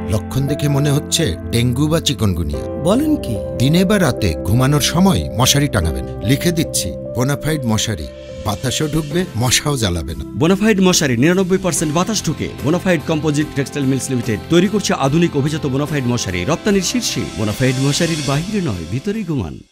লক্ষণ দেখে মনে হচ্ছে ডেঙ্গু বা চিকনগুনিয়া। বলেন কি? দিনে বা রাতে ঘুমানোর সময় মশারি টাঙাবেন। লিখে দিচ্ছি, বোনাফাইড মশারি, বাতাসও ঢুকবে, মশাও জ্বালাবে না। বোনাফাইড মশারি 99% বাতাস ঢুকে। Bonafide composite textile mills limited তৈরি করছে আধুনিক অভিজাত বোনাফাইড মশারি, রপ্তানির শীর্ষে। বোনাফাইড মশারির বাইরে নয়, ভিতরেই ঘুমান।